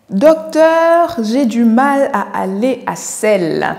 Docteur, j'ai du mal à aller à selle.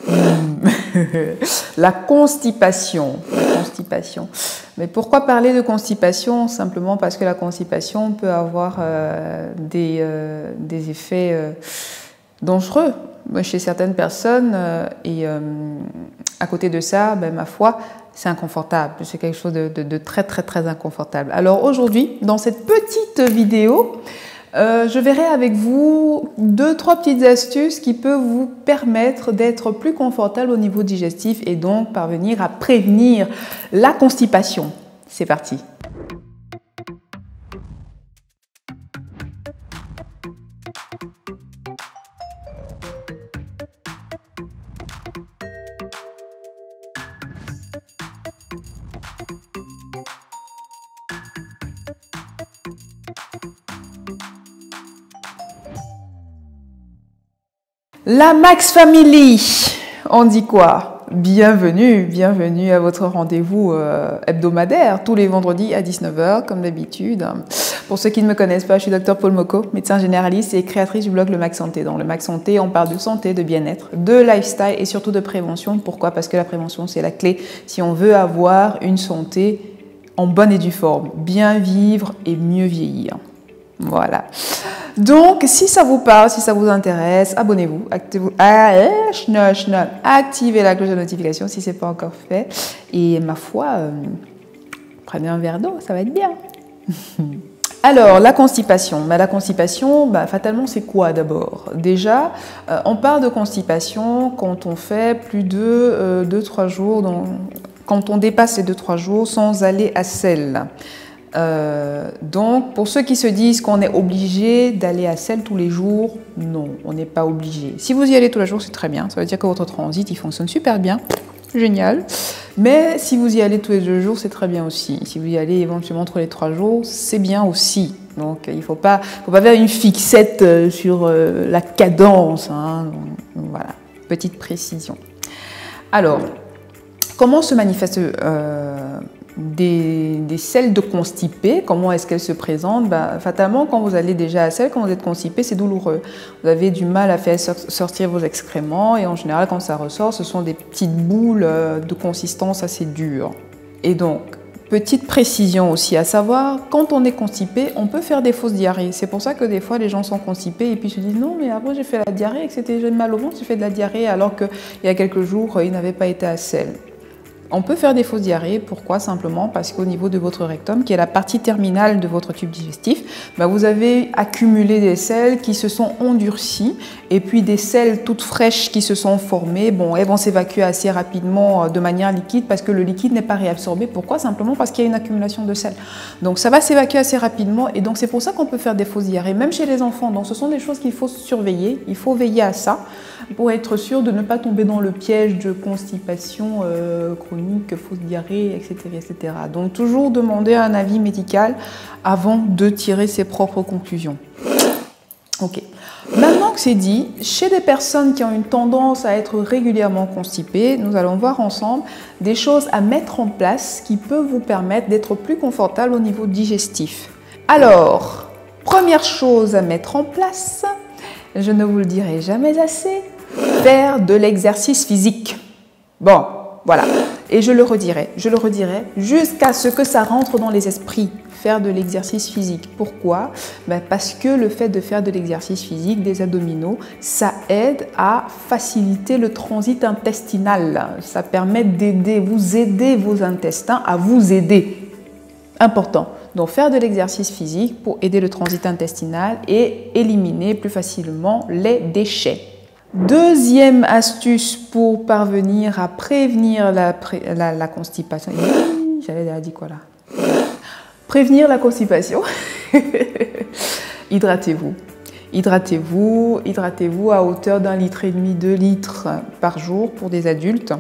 La constipation. Mais pourquoi parler de constipation? Simplement parce que la constipation peut avoir des effets dangereux chez certaines personnes et à côté de ça, ma foi, c'est inconfortable. C'est quelque chose de très très très inconfortable. Alors aujourd'hui, dans cette petite vidéo, je verrai avec vous 2-3 petites astuces qui peuvent vous permettre d'être plus confortable au niveau digestif et donc parvenir à prévenir la constipation. C'est parti! La Max Family, on dit quoi? Bienvenue à votre rendez-vous hebdomadaire, tous les vendredis à 19 h, comme d'habitude. Pour ceux qui ne me connaissent pas, je suis Dr Paul Moko, médecin généraliste et créatrice du blog Le Max Santé. Dans Le Max Santé, on parle de santé, de bien-être, de lifestyle et surtout de prévention. Pourquoi? Parce que la prévention, c'est la clé si on veut avoir une santé en bonne et due forme, bien vivre et mieux vieillir. Voilà. Donc, si ça vous parle, si ça vous intéresse, abonnez-vous, activez la cloche de notification si ce n'est pas encore fait. Et ma foi, prenez un verre d'eau, ça va être bien. Alors, la constipation. La constipation, fatalement, c'est quoi d'abord? Déjà, on parle de constipation quand on fait plus de 2-3 jours, quand on dépasse les 2-3 jours sans aller à selle. Donc, pour ceux qui se disent qu'on est obligé d'aller à selle tous les jours, non, on n'est pas obligé. Si vous y allez tous les jours, c'est très bien. Ça veut dire que votre transit, il fonctionne super bien. Génial. Mais si vous y allez tous les 2 jours, c'est très bien aussi. Si vous y allez éventuellement tous les 3 jours, c'est bien aussi. Donc, il ne faut pas faire une fixette sur la cadence. Hein. Donc, voilà, petite précision. Alors, comment se manifeste des selles de constipé? Comment est-ce qu'elles se présentent? Fatalement, quand vous allez déjà à selle, quand vous êtes constipé, c'est douloureux. Vous avez du mal à faire sortir vos excréments et en général, quand ça ressort, ce sont des petites boules de consistance assez dure. Et donc, petite précision aussi à savoir, quand on est constipé, on peut faire des fausses diarrhées. C'est pour ça que des fois, les gens sont constipés et puis se disent « Non, mais après, j'ai fait la diarrhée et que j'ai mal au ventre, j'ai fait de la diarrhée alors qu'il y a quelques jours, ils n'avaient pas été à selle. » On peut faire des fausses diarrhées. Pourquoi? Simplement parce qu'au niveau de votre rectum, qui est la partie terminale de votre tube digestif, vous avez accumulé des selles qui se sont endurcies et puis des selles toutes fraîches qui se sont formées. Bon, elles vont s'évacuer assez rapidement de manière liquide parce que le liquide n'est pas réabsorbé. Pourquoi? Simplement parce qu'il y a une accumulation de selles. Donc ça va s'évacuer assez rapidement et donc c'est pour ça qu'on peut faire des fausses diarrhées, même chez les enfants. Donc ce sont des choses qu'il faut surveiller. Il faut veiller à ça pour être sûr de ne pas tomber dans le piège de constipation chronique, fausse diarrhée, etc., etc. Donc toujours demander un avis médical avant de tirer ses propres conclusions. Ok. Maintenant que c'est dit, chez des personnes qui ont une tendance à être régulièrement constipées, nous allons voir ensemble des choses à mettre en place qui peuvent vous permettre d'être plus confortable au niveau digestif. Alors, première chose à mettre en place, je ne vous le dirai jamais assez, faire de l'exercice physique. Bon, voilà. Et je le redirai jusqu'à ce que ça rentre dans les esprits. Faire de l'exercice physique. Pourquoi? Parce que le fait de faire de l'exercice physique, des abdominaux, ça aide à faciliter le transit intestinal. Ça permet d'aider vos intestins à vous aider. Important. Donc faire de l'exercice physique pour aider le transit intestinal et éliminer plus facilement les déchets. Deuxième astuce pour parvenir à prévenir la constipation. J'avais dit quoi là? Prévenir la constipation. Hydratez-vous. Hydratez-vous à hauteur d'1,5 litre, 2 litres par jour pour des adultes.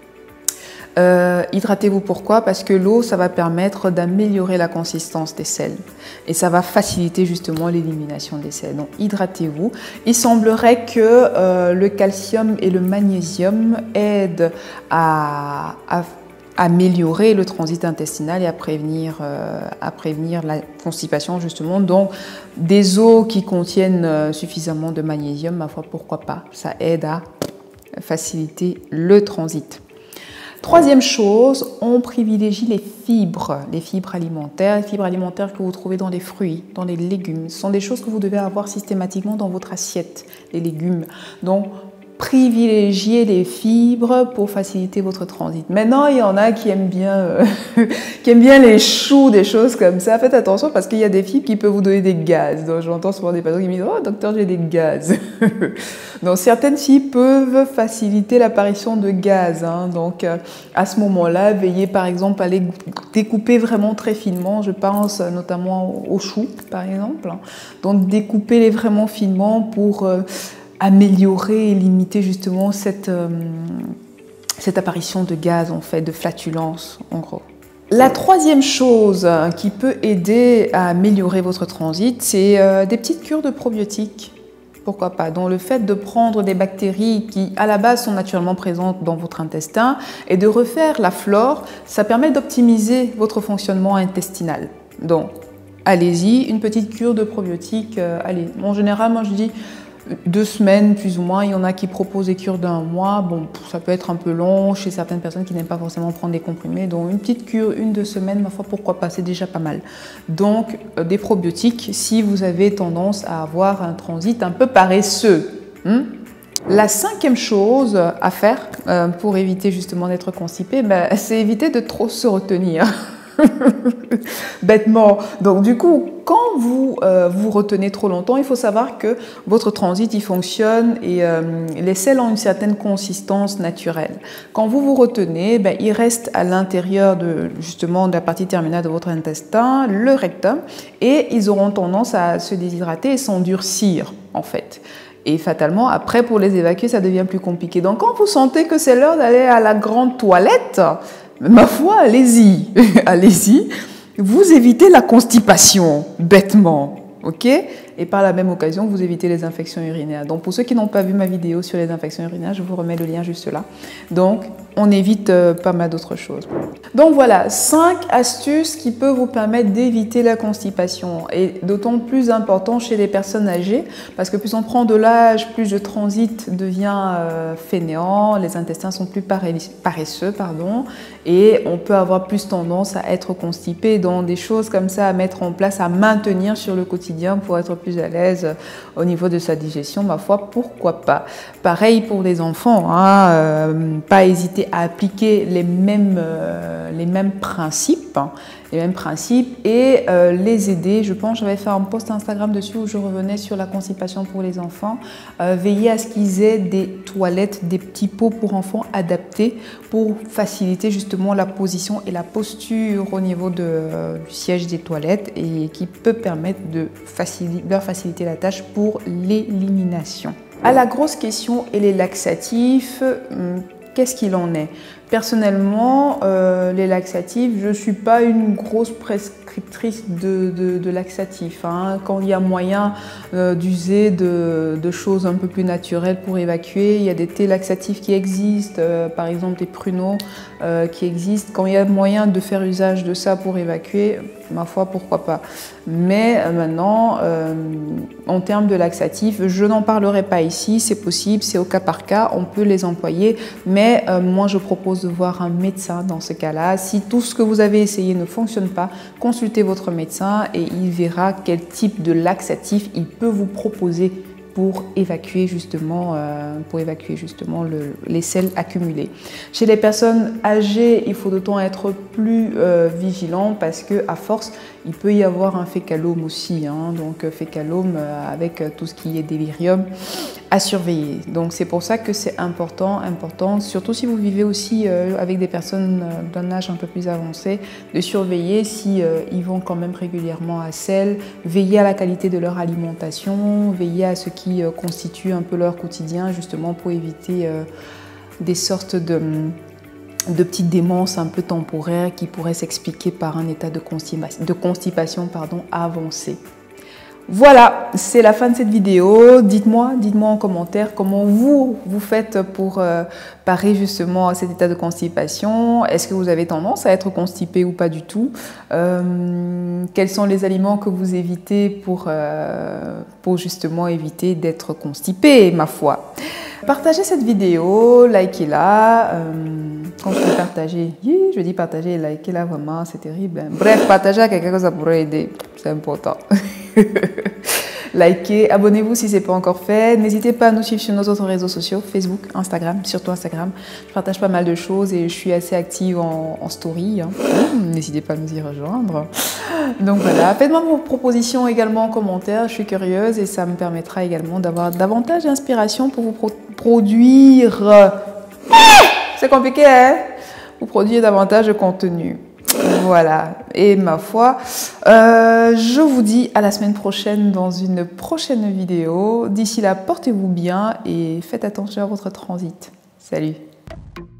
Hydratez-vous pourquoi? Parce que l'eau, ça va permettre d'améliorer la consistance des selles et ça va faciliter justement l'élimination des selles. Donc hydratez-vous. Il semblerait que le calcium et le magnésium aident à améliorer le transit intestinal et à prévenir la constipation justement. Donc des eaux qui contiennent suffisamment de magnésium, ma foi, pourquoi pas, ça aide à faciliter le transit. Troisième chose, on privilégie les fibres alimentaires. Les fibres alimentaires que vous trouvez dans les fruits, dans les légumes. Ce sont des choses que vous devez avoir systématiquement dans votre assiette, les légumes. Donc, privilégiez les fibres pour faciliter votre transit. Maintenant, il y en a qui aiment bien, les choux, des choses comme ça. Faites attention parce qu'il y a des fibres qui peuvent vous donner des gaz. Donc, j'entends souvent des patients qui me disent « Oh, docteur, j'ai des gaz ». Donc, certaines fibres peuvent faciliter l'apparition de gaz. Hein. Donc, à ce moment-là, veillez par exemple à les découper vraiment très finement. Je pense notamment aux choux, par exemple. Donc, découpez-les vraiment finement pour améliorer et limiter justement cette apparition de gaz, en fait, de flatulence, en gros. La troisième chose qui peut aider à améliorer votre transit, c'est des petites cures de probiotiques. Pourquoi pas? Donc le fait de prendre des bactéries qui, à la base, sont naturellement présentes dans votre intestin et de refaire la flore, ça permet d'optimiser votre fonctionnement intestinal. Donc, allez-y, une petite cure de probiotiques, allez. En général, moi je dis 2 semaines plus ou moins. Il y en a qui proposent des cures d'1 mois. Bon, ça peut être un peu long chez certaines personnes qui n'aiment pas forcément prendre des comprimés. Donc une petite cure, 1-2 semaines, ma foi, pourquoi pas, c'est déjà pas mal. Donc des probiotiques si vous avez tendance à avoir un transit un peu paresseux. La 5e chose à faire pour éviter justement d'être constipé, c'est éviter de trop se retenir. Bêtement. Donc du coup, quand vous vous retenez trop longtemps, il faut savoir que votre transit il fonctionne et les selles ont une certaine consistance naturelle. Quand vous vous retenez, il reste à l'intérieur justement de la partie terminale de votre intestin, le rectum, et ils auront tendance à se déshydrater et s'endurcir en fait. Et fatalement, après, pour les évacuer, ça devient plus compliqué. Donc, quand vous sentez que c'est l'heure d'aller à la grande toilette, ma foi, allez-y, allez-y. Vous évitez la constipation, bêtement, ok? Et par la même occasion, vous évitez les infections urinaires. Donc, pour ceux qui n'ont pas vu ma vidéo sur les infections urinaires, je vous remets le lien juste là. Donc, on évite pas mal d'autres choses. Donc voilà, 5 astuces qui peuvent vous permettre d'éviter la constipation. Et d'autant plus important chez les personnes âgées, parce que plus on prend de l'âge, plus le transit devient fainéant, les intestins sont plus paresseux, et on peut avoir plus tendance à être constipé. Donc des choses comme ça à mettre en place, à maintenir sur le quotidien pour être plus à l'aise au niveau de sa digestion, ma foi, pourquoi pas. Pareil pour les enfants, hein, pas hésiter à appliquer les mêmes principes et les aider. Je pense que j'avais fait un post Instagram dessus où je revenais sur la constipation pour les enfants. Veiller à ce qu'ils aient des toilettes, des petits pots pour enfants adaptés pour faciliter justement la position et la posture au niveau du siège des toilettes et qui peut permettre de leur faciliter la tâche pour l'élimination. À la grosse question, et les laxatifs, qu'est-ce qu'il en est? Personnellement, les laxatifs, je ne suis pas une grosse prescriptrice de laxatifs. Hein. Quand il y a moyen d'user de choses un peu plus naturelles pour évacuer, il y a des thés laxatifs qui existent, par exemple des pruneaux qui existent. Quand il y a moyen de faire usage de ça pour évacuer, ma foi, pourquoi pas. Mais maintenant, en termes de laxatifs, je n'en parlerai pas ici, c'est possible, c'est au cas par cas, on peut les employer, mais moi je propose de voir un médecin dans ce cas-là. Si tout ce que vous avez essayé ne fonctionne pas, consultez votre médecin et il verra quel type de laxatif il peut vous proposer pour évacuer justement les selles accumulées. Chez les personnes âgées, il faut d'autant être plus vigilant parce que à force, il peut y avoir un fécalome aussi, hein, donc fécalome avec tout ce qui est délirium à surveiller. Donc c'est pour ça que c'est important, surtout si vous vivez aussi avec des personnes d'un âge un peu plus avancé, de surveiller si ils vont quand même régulièrement à selle, veiller à la qualité de leur alimentation, veiller à ce qui constitue un peu leur quotidien, justement pour éviter des sortes de petites démences un peu temporaires qui pourraient s'expliquer par un état de constipation avancé. Voilà, c'est la fin de cette vidéo. Dites-moi en commentaire comment vous faites pour parer justement à cet état de constipation. Est-ce que vous avez tendance à être constipé ou pas du tout? Quels sont les aliments que vous évitez pour justement éviter d'être constipé, ma foi? Partagez cette vidéo, likez-la. Quand je dis partager, je dis partager et likez-la, vraiment, c'est terrible. Bref, partagez à quelqu'un que ça pourrait aider, c'est important. Likez, abonnez-vous si ce n'est pas encore fait. N'hésitez pas à nous suivre sur nos autres réseaux sociaux, Facebook, Instagram, surtout Instagram. Je partage pas mal de choses et je suis assez active en story. N'hésitez pas à nous y rejoindre. Donc voilà, faites-moi vos propositions également en commentaire. Je suis curieuse et ça me permettra également d'avoir davantage d'inspiration pour vous produire. C'est compliqué, hein? Vous produire davantage de contenu. Voilà, et ma foi, je vous dis à la semaine prochaine dans une prochaine vidéo. D'ici là, portez-vous bien et faites attention à votre transit. Salut!